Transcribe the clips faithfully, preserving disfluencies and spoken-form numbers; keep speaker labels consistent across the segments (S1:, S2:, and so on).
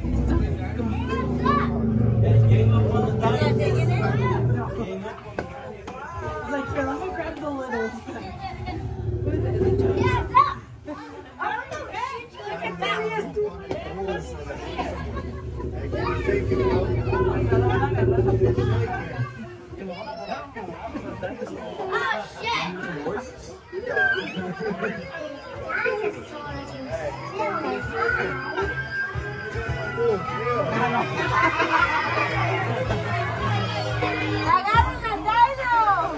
S1: Getting up on the dinosaur.
S2: Yeah, taking it?
S1: Getting up on the dinosaur.
S3: Like, here, let me grab the little. What is it? Is it Joe?
S2: Yeah, look! Oh, look at that! Oh, shit! ¡Agarren al dino!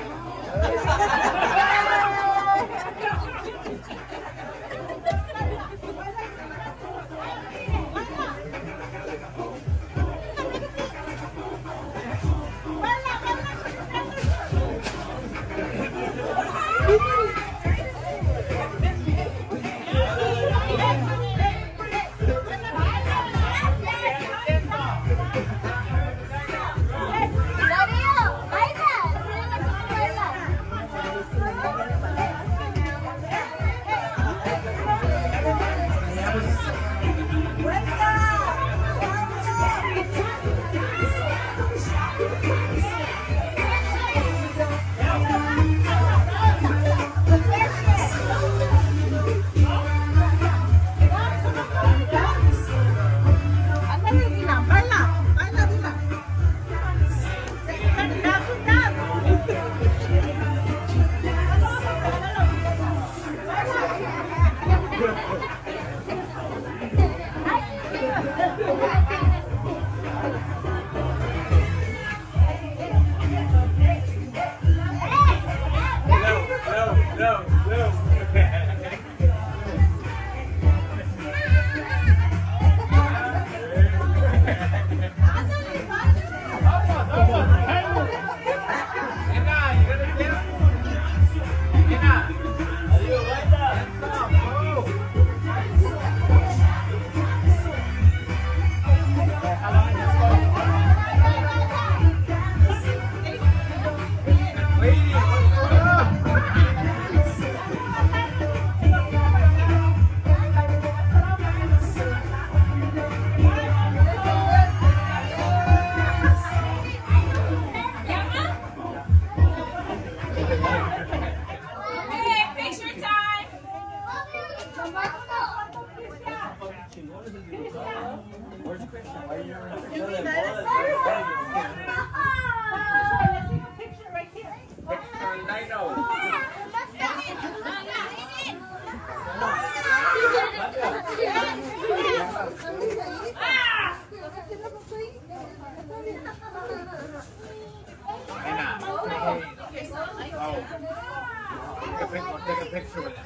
S4: Take a picture with it.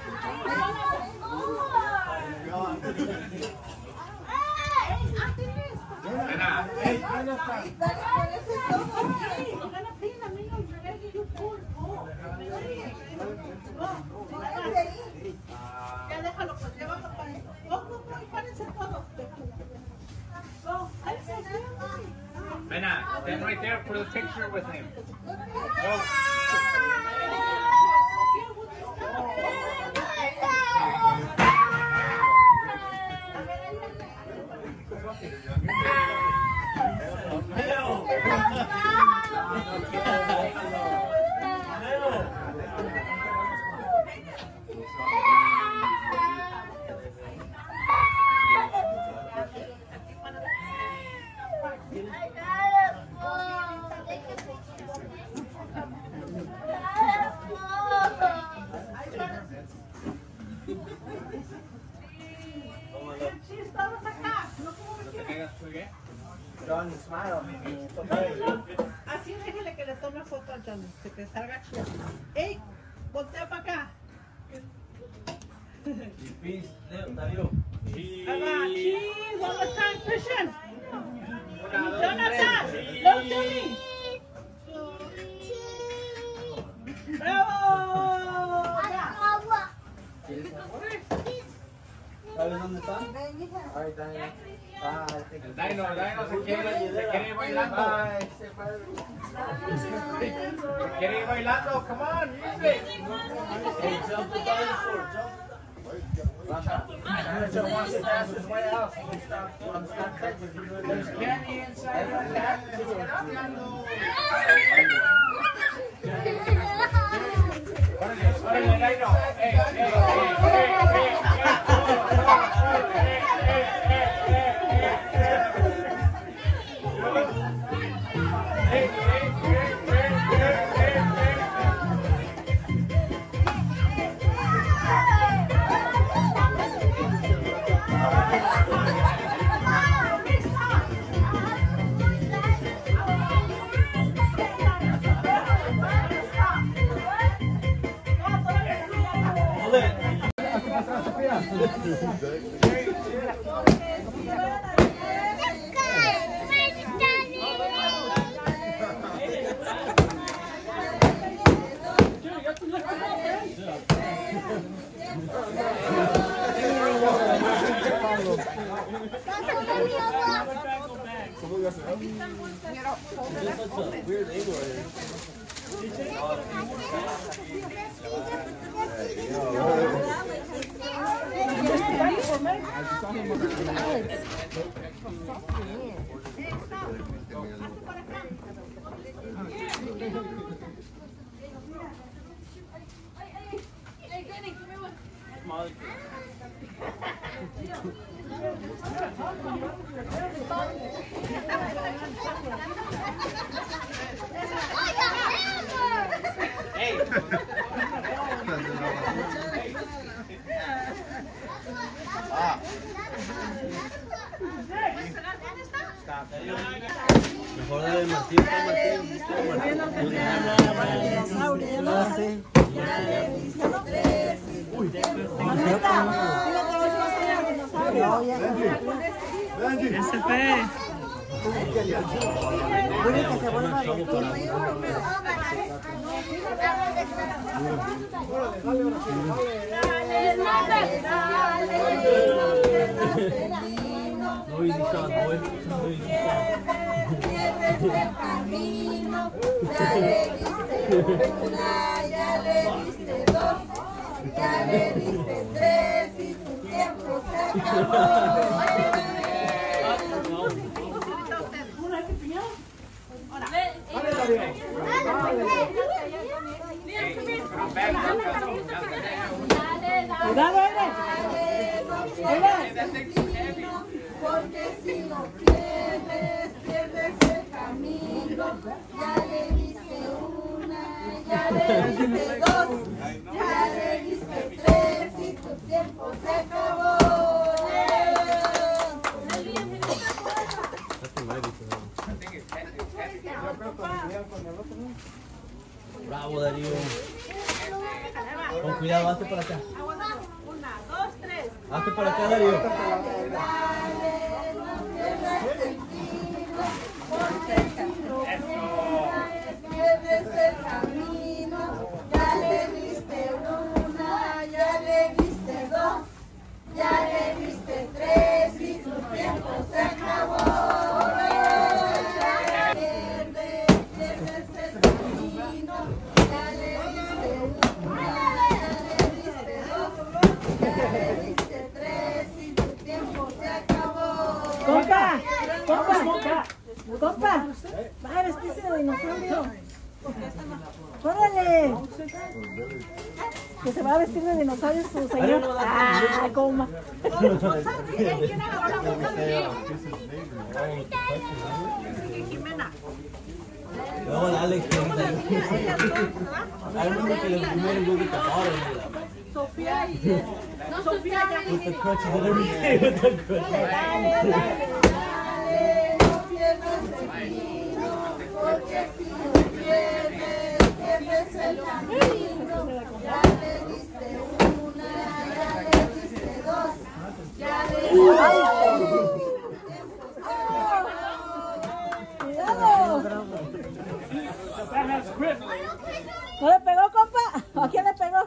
S3: Ya déjalo, pues llévalo para ahí. Go, go, go, y párense todos. Go,
S4: Mena, stand right there for the picture with him. Go.
S1: John, smile.
S3: Así déjele que le tome foto a John, que te salga chido. ¡Ey! Voltea para acá.
S1: Peace, Darío.
S3: Cheese, one more time, Christian. Jonathan, look to me. Bravo.
S1: ¿Sabes dónde están? Ahí están. Ah,
S4: El Dino, el Dino se quiere, se quiere ir bailando. Se quiere ir bailando, come on, music.
S1: Hey, jump the dinosaur, jump. So once it passes way out, we stop, um, stop touching. There's candy inside of that.
S4: Hey, hey, hey,
S5: Mejor dale Martín, Martín.
S3: Ese fue.
S5: No easy shot, boy. No easy shot.
S2: Ya le diste una, ya le diste dos, ya le diste tres y tu tiempo se acabó.
S3: Cuidado, Eder.
S2: Porque si no pierdes, pierdes el camino. Ya le diste una, ya le diste dos, ya le diste tres y tu tiempo se acabó.
S5: Bravo, Darío. Con cuidado, hazte para acá.
S3: Una, dos, tres.
S5: Hazte para acá, Darío.
S2: Pierdes el camino, ya le diste una, ya le diste dos, ya le diste tres y tu tiempo se acabó. Pierdes, pierdes el camino, ya le diste una, ya le diste dos, ya le diste tres y tu tiempo se acabó.
S3: Compa, compa, compa, va a vestirse de dinosaurio. ¡Órale! Que se va a vestir de dinosaurio su señor. ¡Ah, coma! ¿Quién agarró la bolsa de Jimena?
S5: Luego el Alex que grita ahí. I remember que el primero yo grita ahora.
S3: Sofía y... No, Sofía ya...
S5: With the crutches and everything. With the crutches.
S2: Dale, dale, no pierdas el camino, porque si no pierdes, pierdes el camino. Ya le diste una, ya le diste dos, ya le diste
S3: ¡Cuidado! ¿No le pegó, compa? ¿A quién le pegó?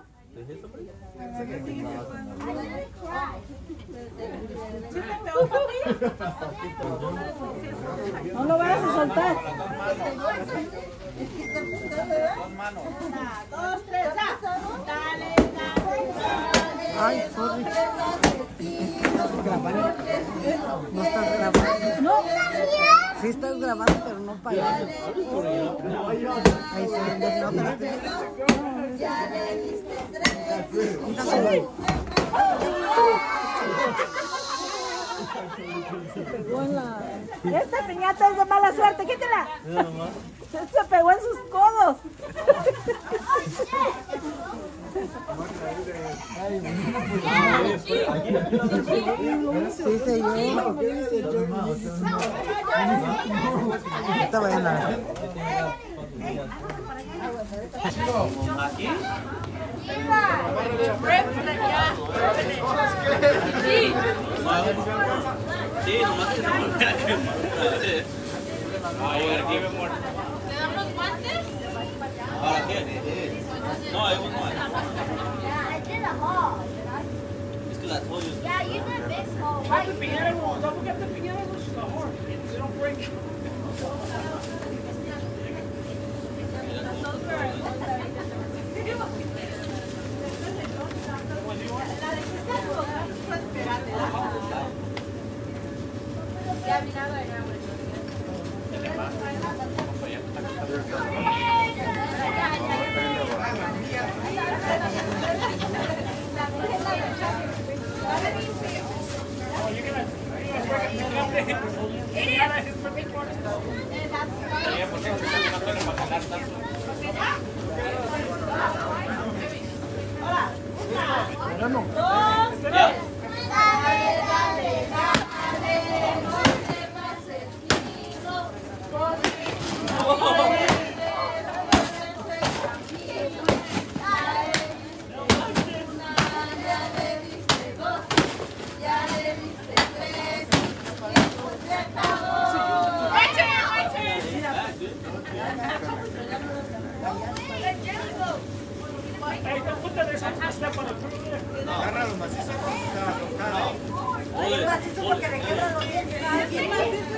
S3: No lo vayas a soltar.
S2: dos manos.
S3: Una, dos, tres, ya. Dale, dale, dale. Ay, sorry. No estás grabando. No. Sí estás grabando, pero no para. Ahí se ve no te Esta piñata es de mala suerte, quítela. Se pegó en sus codos. Sí, se yo. Ahorita vayan a ver.
S5: ¿Aquí? Sí, nomás que se volviera a quemar. Ay, aquí me muero.
S2: ¿Te dan los guantes?
S5: ¿Para qué? No, I was not.
S2: Yeah, I did a haul.
S5: Es que las pollos.
S2: Yeah, you did this haul.
S4: Got the piñata rolls. Don't forget the piñata rolls. The horn. They don't break. Hey, don't put that there so I can step on it. Put it there.
S6: Agárralo macizo con cada.
S3: Ay, macizo porque le quedan los dientes. Ay, bien macizo.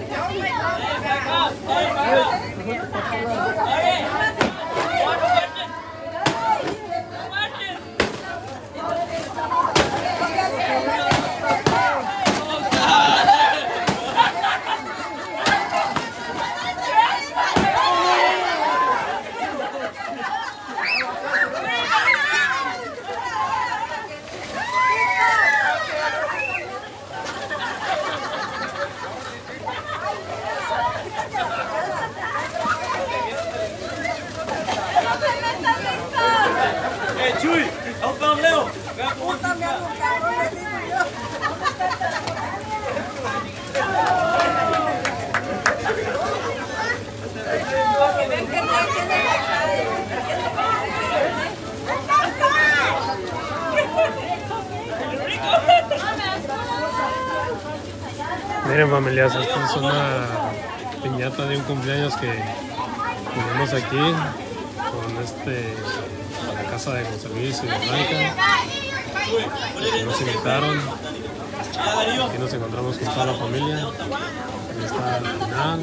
S5: Hey, Chuy, help them, Leo.
S3: Púntame algo, cabrón, le digo yo. Porque ven que no tiene la cara.
S7: Miren, familias, esta es una piñata de un cumpleaños que tenemos aquí con este la casa de José Luis y de Blanca. Nos invitaron. Aquí nos encontramos con toda la familia. Ahí está el final.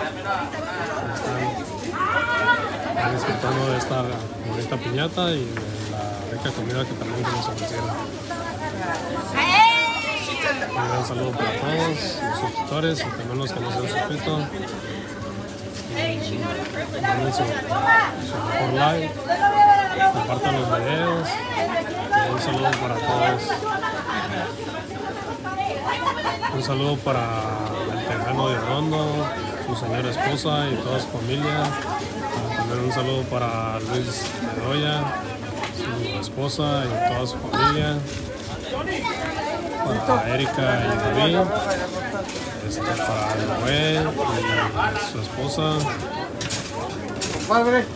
S7: Están disfrutando de esta bonita piñata y de la rica comida que también nos ofrecieron. Un gran saludo para todos los suscriptores y también los que no se han suscrito. Denle su, su mejor like, compartan los videos. Y un saludo para todos. Un saludo para el tejano de Rondo, su señora esposa y toda su familia. También un saludo para Luis Bedoya, su esposa y toda su familia. Para Erika y David, este, para Noel y su esposa, para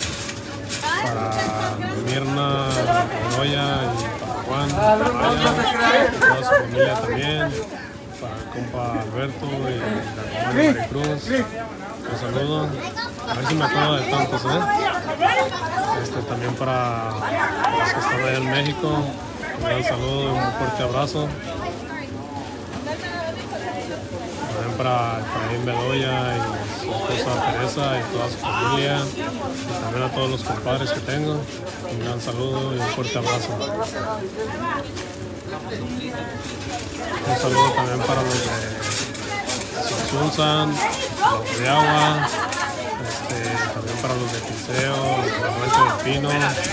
S7: Mirna Bedoya y para Juan, para toda su familia también, para el compa Alberto y la compa Maricruz, un saludo, a ver si me acuerdo de tantos, ¿eh? Este, también para los que están allá en México, un gran saludo y un fuerte abrazo. También para Efraín Bedoya y su esposa Teresa y toda su familia, y también a todos los compadres que tengo, un gran saludo y un fuerte abrazo. Un saludo también para los de Sunsan, los de Agua, este, también para los de Piseo, los de Rancho del Pino.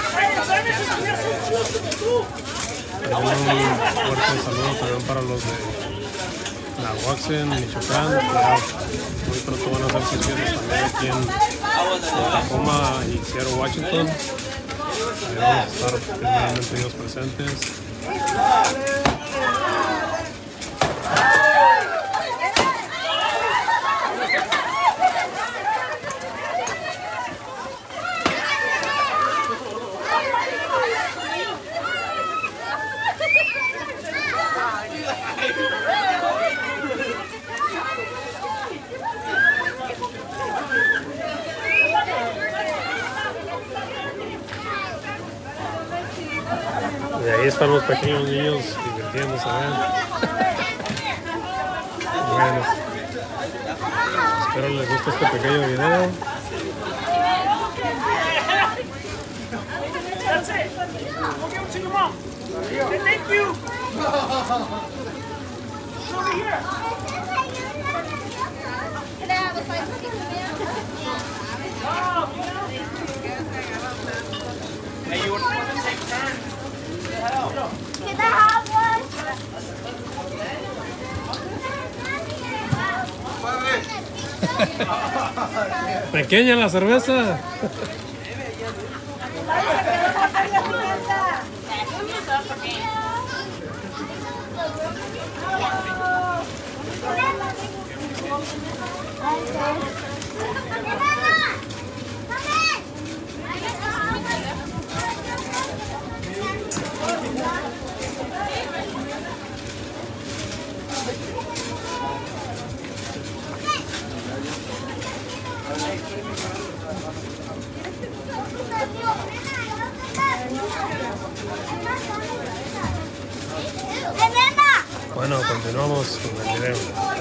S7: También un fuerte saludo también para los de Nahuaxen, Michoacán, que ya muy pronto van a hacer sesiones también aquí en Tacoma y Seattle, Washington. Ahí vamos a estar primeramente ellos presentes. Y ahí están los pequeños niños divirtiéndose, ¿eh? Bueno, espero les guste este pequeño video.
S8: That's it. Go give it to your mom. Hey, thank you. Show me here.
S2: Can I have a slice of pizza?
S4: Hey, you want to take turns?
S2: Can I have one?
S7: Pequeña la cerveza. Bueno, continuamos con el video.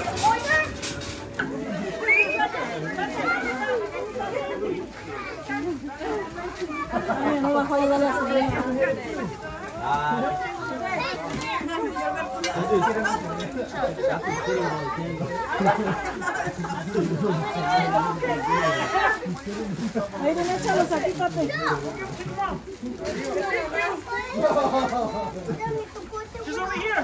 S3: Ay, no bajó a ayudar a la sobrina. Ahí ven, échalos aquí, papi.
S8: She's over here.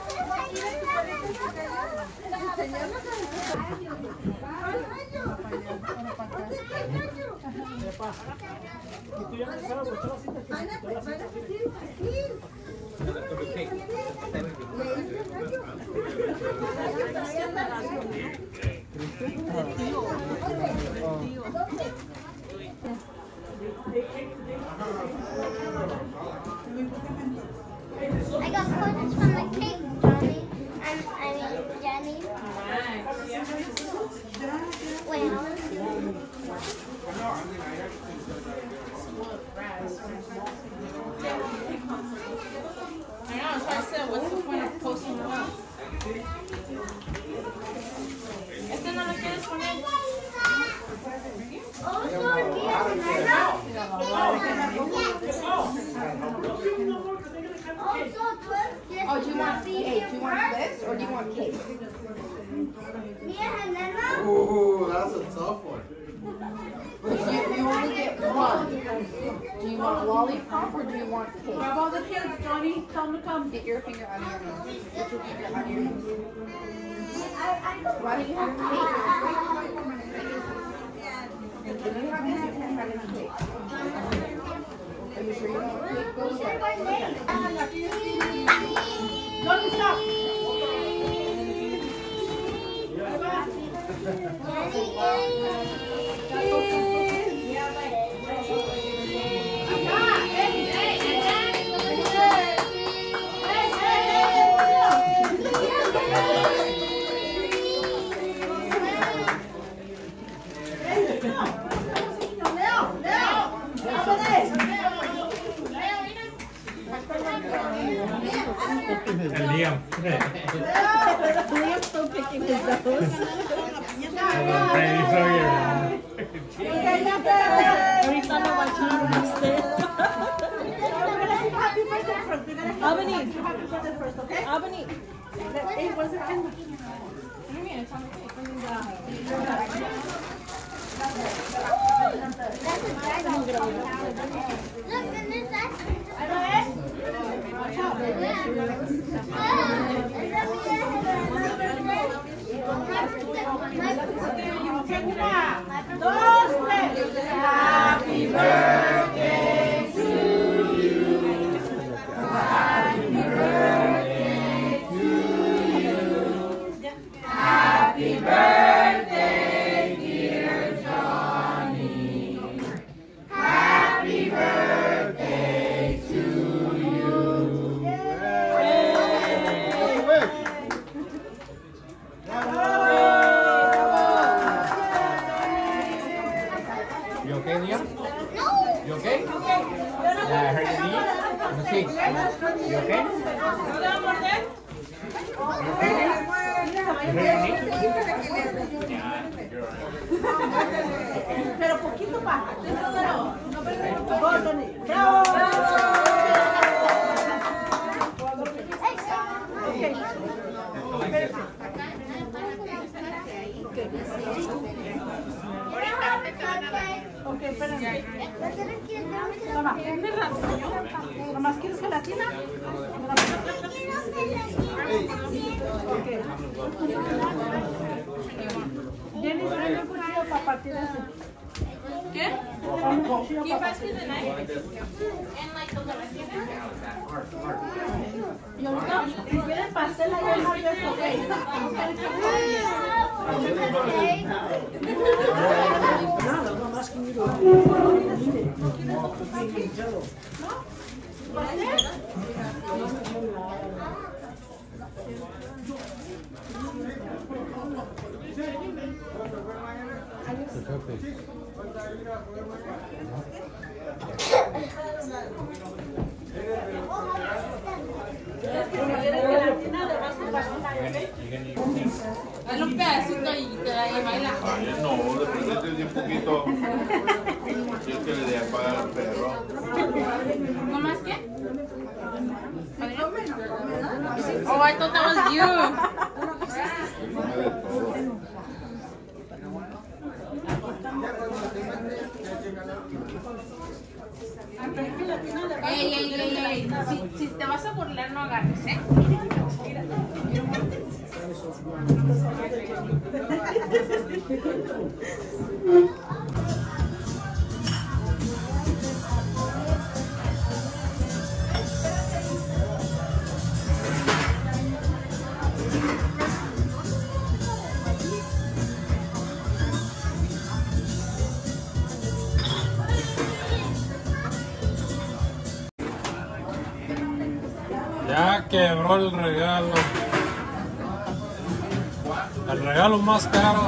S2: I got points from the cake, Johnny. And I mean, Jenny. Wait, I want to see.
S9: I know, so I said, what's the point of posting it up? ¿Este no lo quieres poner?
S10: Oh, do you want cake? Do you want this or do you want cake?
S6: Ooh, that's a tough one.
S10: You, you only get one. Do you want a lollipop or do you want cake?
S3: Grab all the kids, Johnny. Tell them to come.
S10: Get your finger out of your nose. Get your finger out of your nose. Why don't you have cake? Can you have this? You can't have any cake. Are you sure you don't want cake? Go with it.
S3: Johnny, stop.
S5: Liam.
S3: Liam's still picking his nose. Ahorita no va a echar un usted. Albany. Happy birthday first, okay? Albany. Hey, what's it in? Dos, tres. Happy birthday to you. Happy birthday to you. Happy birthday, dear Johnny. Happy birthday to you.
S1: You okay, Liam? You okay? Yeah, I heard your knee. Let me see. You okay? You okay, Liam? You heard your knee? Yeah, you're alright.
S3: Pero poquito más. Bravo. Ok, espérame. Mamá, ¿nomás quieres gelatina? Ok. Jenny, trae un cuchillo para partir ese.
S9: ¿Qué?
S3: Un cuchillo
S9: Can you
S3: para
S9: pass me
S3: partir.
S9: the knife? And like the little
S3: Y ahorita, si quieren pastel, ahí hay más de eso,
S9: Dale un pedacito y te da y baila.
S6: Ay, no, de repente un poquito. Si es que le dé a pagar al perro.
S9: ¿No más qué? Oh, I thought that was you.
S6: Come de todo.
S9: Ey, ey, ey, ey. Si, si te vas a burlar, no agarres, ¿eh?
S7: Ya quebró el regalo. El regalo más caro.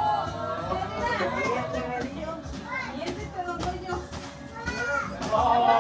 S3: Oh.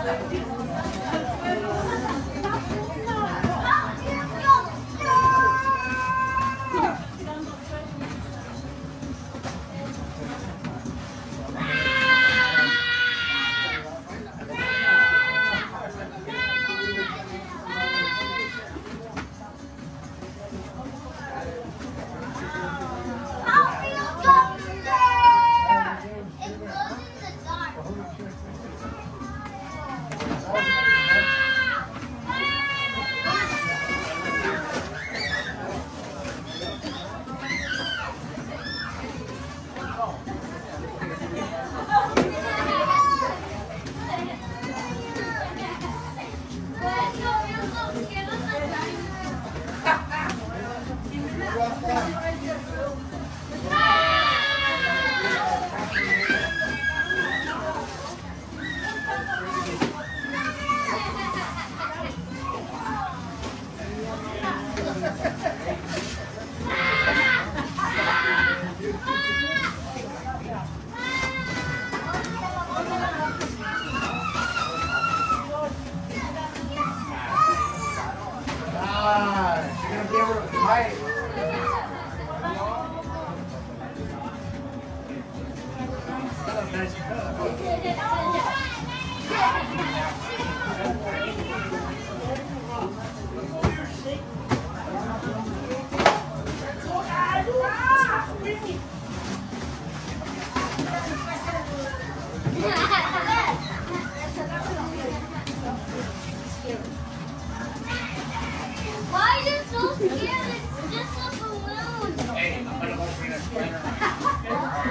S2: Why is it so scared? It's just a balloon.
S4: Hey, I'm gonna go bring a sweater.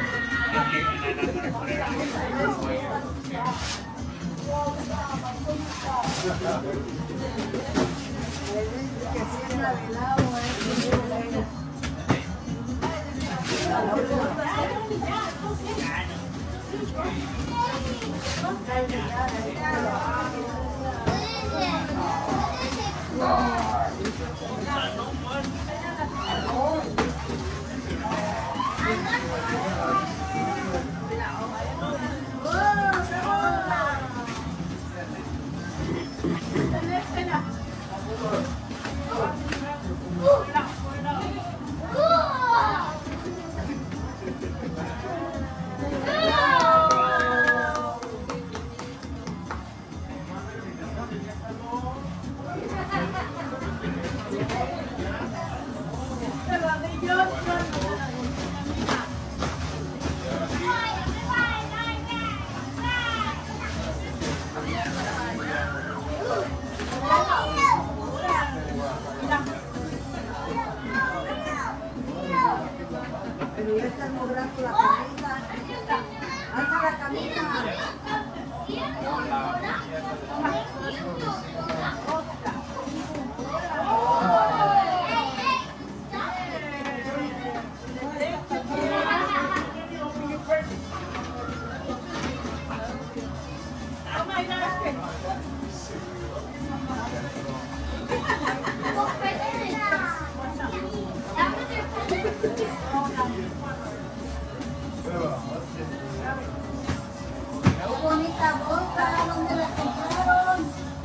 S10: Pero ya estás logrando la camisa. Alza la camisa. Qué bonita bolsa, ¿dónde la compraron?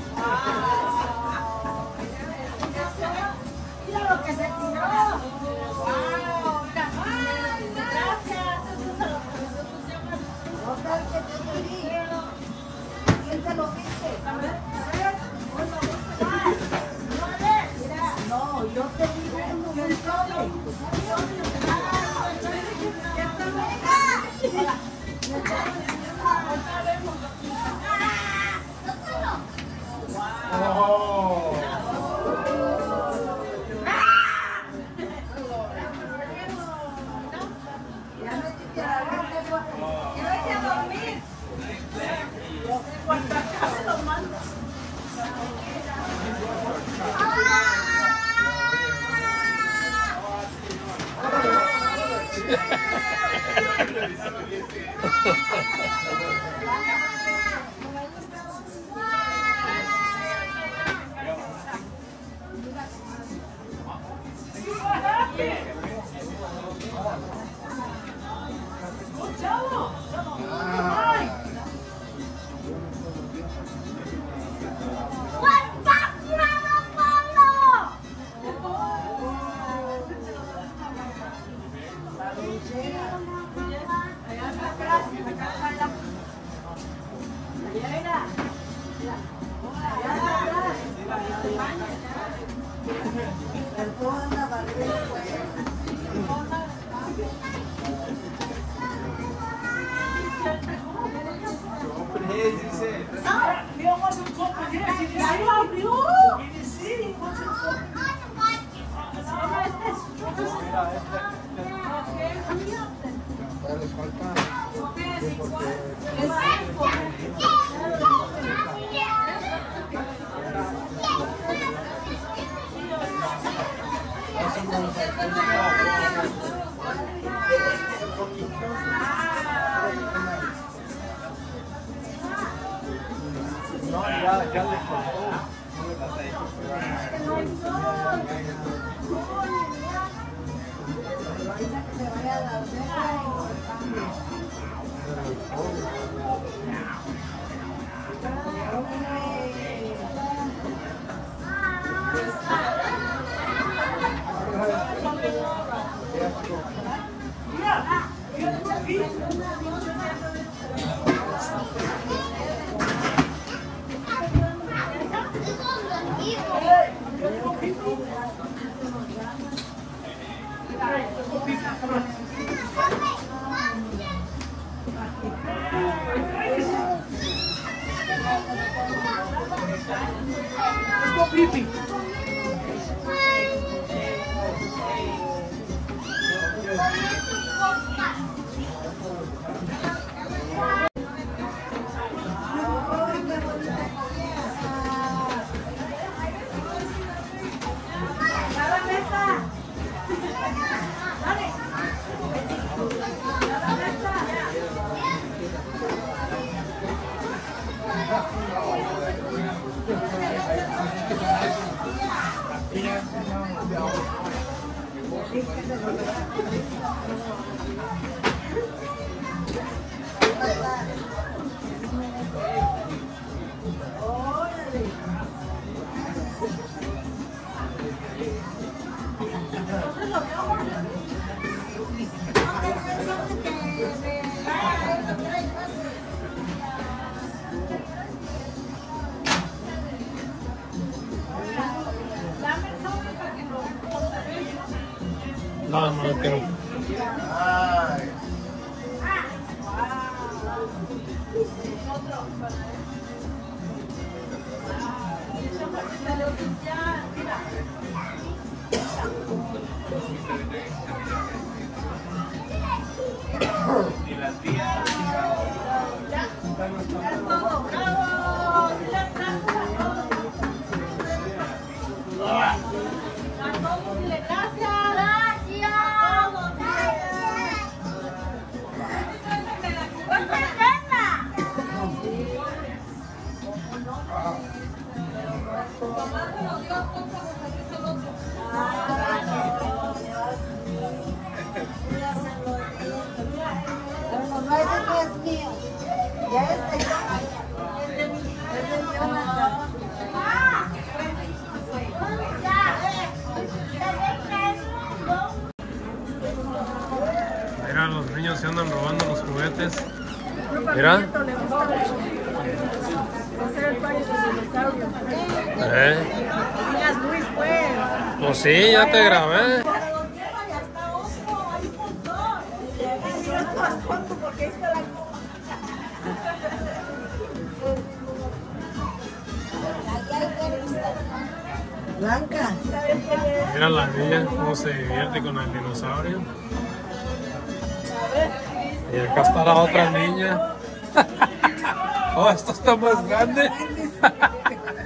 S10: Mira lo que se tiró. Wow, gracias. Otra que te di. ¿Quién se lo dice? A ver, mira, no, yo te digo uno muy sobre.
S3: Cuando acabe lo mando.
S7: No, no lo quiero.
S4: Y las tías.
S2: No, ese no es mío. Ya es de Jonathan. Es de mí. Es de Jonathan.
S7: Mira, los niños se andan robando los juguetes. Mira. Eh.
S3: Digas Luis, pues.
S7: Pues sí, ya te grabé.
S3: Blanca.
S7: Mira la niña cómo se divierte con el dinosaurio. Y acá está la otra niña. Oh, esto está más grande.